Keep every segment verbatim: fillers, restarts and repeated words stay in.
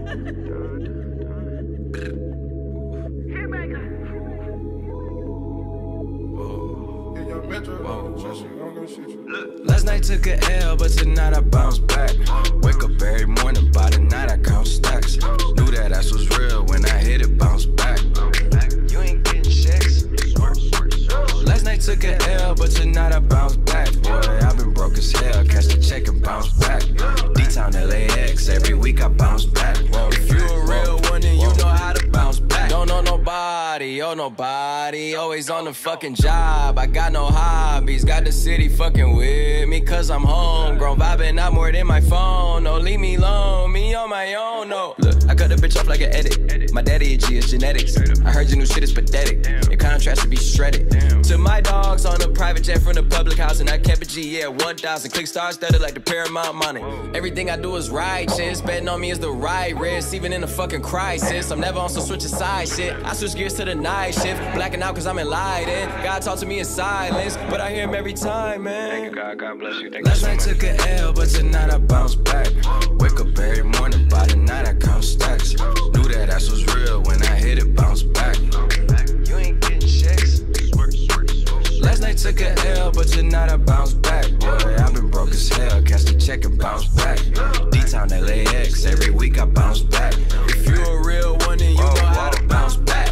Last night took a L, but tonight I bounce back. Wake up every morning, by the night I count stacks. Knew that ass was real when I hit it, bounce back. You ain't getting checks. Last night took a L, but tonight I bounce back. Boy, I've been broke as hell, catch the check and bounce back. D-Town L A X, every week I bounce back. If you a real one, then you know how to bounce back. Don't know nobody, oh nobody, always on the fucking job. I got no hobbies, got the city fucking with me, cause I'm homegrown, vibing out more than my phone. No, leave me alone, me on my own, no. Look, I cut the bitch off like an edit. My daddy a G, it's genetics. I heard your new shit is pathetic. Your contrast should be shredded. To my dogs on a private jet from the public house, and I kept a G, yeah, one thousand. Click stars studded like the Paramount money. Everything I do is righteous. Betting on me is the right risk, even in a fucking crisis. I'm never on some switch of side shit. I switch gears to the night shift. Blacking out cause I'm enlightened. God talk to me in silence, but I hear him every time, man. Thank you, God. God bless you. Thank Last you so night much. took a L, but tonight I bounce back. Wake up every morning, by the night I count stacks. Knew that ass was real when I hit it, bounce back. You ain't getting checks. Last night took a L, but tonight I bounce back. Boy, I've been broke as hell, catch the check and bounce back. D-Town L A X, every week I bounce back. If you a real one, then you know how to bounce back.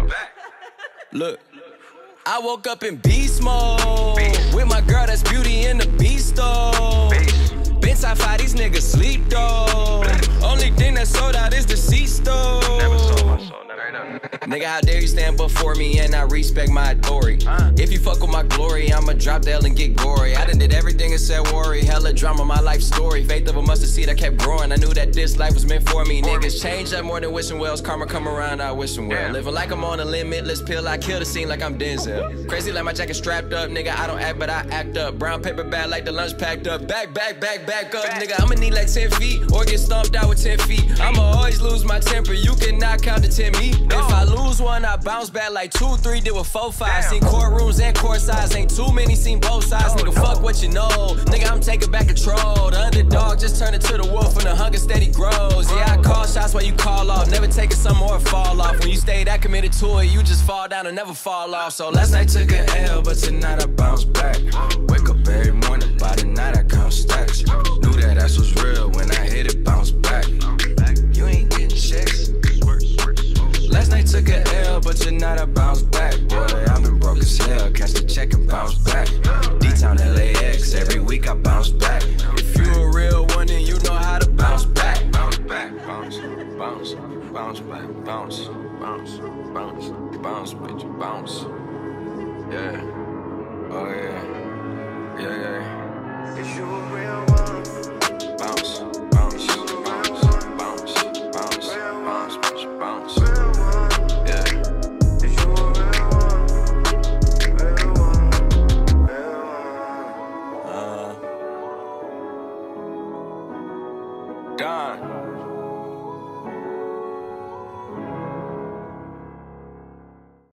Look, I woke up in beast mode with my girl, that's Beauty and the Beast, though. Been top five, these niggas sleep, though. Only thing that sold out is the C-store. Never sold my soul, never done. Nigga, how dare you stand before me and I respect my authority. uh. If you fuck with my glory, I'ma drop the L and get gory. I done did everything and said worry. Hella drama, my life story. Faith of a mustard seed, I kept growing. I knew that this life was meant for me. Niggas change up more than wishing wells. Karma come around, I wishing well. Damn. Living like I'm on a limitless pill. I kill the scene like I'm Denzel. Crazy like my jacket strapped up. Nigga, I don't act, but I act up. Brown paper bag like the lunch packed up. Back, back, back, back up. Nigga, I'ma need like ten feet or get stomped out with ten feet. I'ma always lose my temper. You cannot count to ten me. If I lose one, I bounce back like two, three, did with four, five. Seen courtrooms and court sides, ain't too many, seen both sides. Nigga, fuck what you know. Nigga, I'm taking back control. The underdog just turned into the wolf and the hunger steady grows. Yeah, I call shots while you call off. Never taking some more fall off. When you stay that committed to it, you just fall down and never fall off. So last night took an L, but tonight I bounce back. Wake up every morning, by the night I count stacks. Knew that ass was real when I hit it, bounce back. You ain't getting checks. Last night took a L, but tonight I bounce back. Boy, I've been broke as hell, catch the check and bounce back. D-Town L A X, every week I bounce back. If you a real one, then you know how to bounce back. Bounce back, bounce, bounce, bounce back, bounce, bounce, bounce, bounce, bitch, bounce. Yeah, oh yeah, yeah, yeah. Is you a real one? Bounce, bounce, bounce, bounce, bounce, bounce, bitch, bounce. Done.